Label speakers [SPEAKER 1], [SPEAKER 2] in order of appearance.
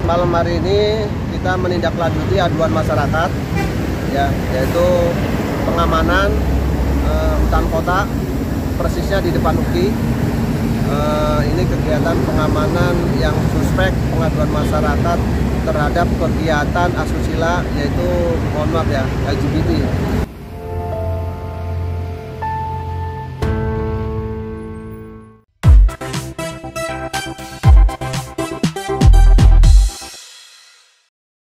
[SPEAKER 1] malam hari ini kita menindaklanjuti aduan masyarakat, ya, yaitu pengamanan hutan kota, persisnya di depan UKI. Ini kegiatan pengamanan yang suspek pengaduan masyarakat terhadap kegiatan asusila, yaitu mohon maaf ya, LGBT.